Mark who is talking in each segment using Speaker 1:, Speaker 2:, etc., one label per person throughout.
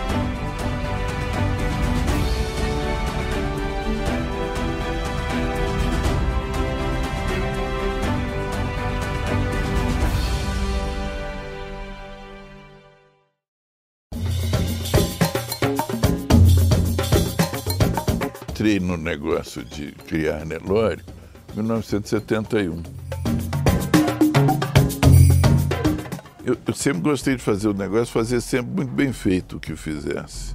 Speaker 1: Entrei no negócio de criar Nelore em 1971. Eu sempre gostei de fazer o negócio, fazer sempre muito bem feito o que eu fizesse.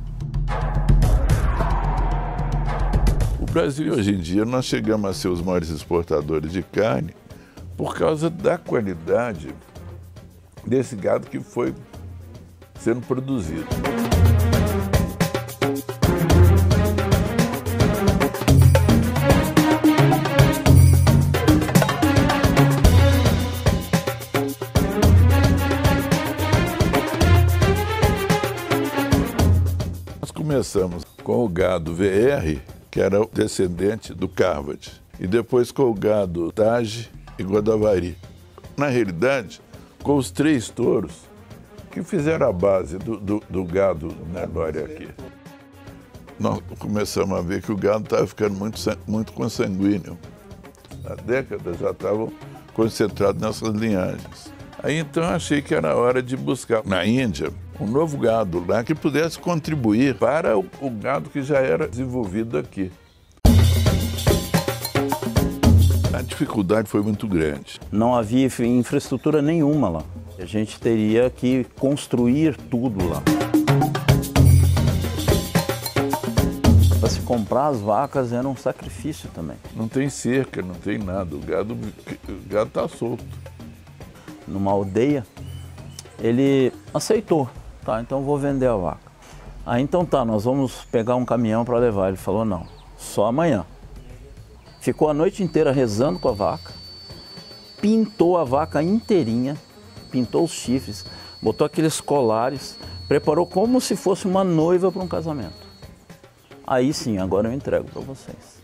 Speaker 1: O Brasil, hoje em dia, nós chegamos a ser os maiores exportadores de carne por causa da qualidade desse gado que foi sendo produzido. Começamos com o gado VR, que era o descendente do Carvad, e depois com o gado Tage e Godavari. Na realidade, com os 3 touros que fizeram a base do gado Nelore aqui. Nós começamos a ver que o gado estava ficando muito consanguíneo. Há décadas já estavam concentrados nessas linhagens. Aí então achei que era hora de buscar na Índia um novo gado lá que pudesse contribuir para o gado que já era desenvolvido aqui. A dificuldade foi muito grande.
Speaker 2: Não havia infraestrutura nenhuma lá. A gente teria que construir tudo lá. Para se comprar as vacas era um sacrifício também.
Speaker 1: Não tem cerca, não tem nada. O gado está solto.
Speaker 2: Numa aldeia, ele aceitou. Tá, então vou vender a vaca. Aí então tá, nós vamos pegar um caminhão para levar. Ele falou, não, só amanhã. Ficou a noite inteira rezando com a vaca, pintou a vaca inteirinha, pintou os chifres, botou aqueles colares, preparou como se fosse uma noiva para um casamento. Aí sim, agora eu entrego para vocês.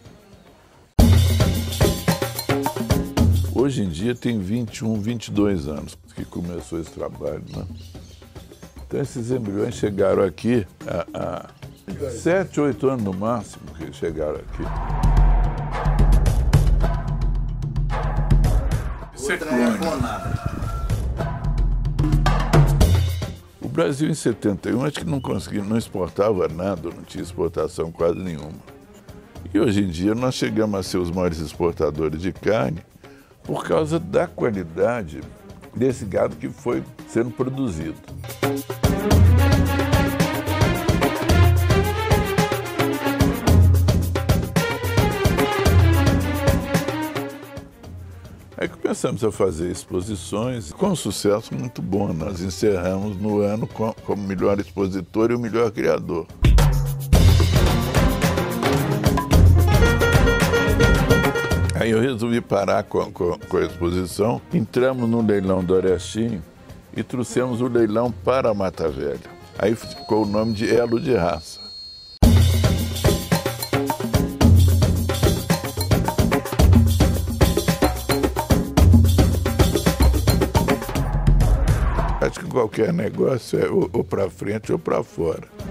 Speaker 1: Hoje em dia tem 21, 22 anos que começou esse trabalho, né? Então esses embriões chegaram aqui há 7, 8 anos no máximo que chegaram aqui. Isso é clone. O Brasil em 71 acho que não exportava nada, não tinha exportação quase nenhuma. E hoje em dia nós chegamos a ser os maiores exportadores de carne por causa da qualidade desse gado que foi sendo produzido. Aí começamos a fazer exposições com um sucesso muito bom. Nós encerramos no ano como melhor expositor e o melhor criador. Aí eu resolvi parar com a exposição, entramos no leilão do Arestinho e trouxemos o leilão para a Mata Velha. Aí ficou o nome de Elo de Raça. Acho que qualquer negócio é ou para frente ou para fora.